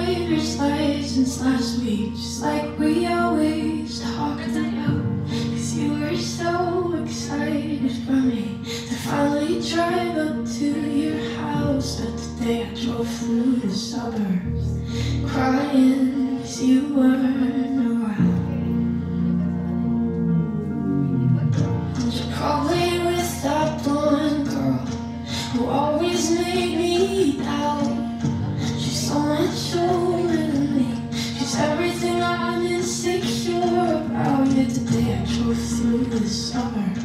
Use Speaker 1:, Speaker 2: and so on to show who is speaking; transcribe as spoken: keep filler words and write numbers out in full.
Speaker 1: driver's license last week, just like we always talked about. Cause you were so excited for me to finally drive up to your house. But today I drove through the suburbs crying cause you weren't around. And you're probably with that blonde girl who always made me doubt. She's so much older than me, she's everything I'm insecure about. Yet today I drove through the suburbs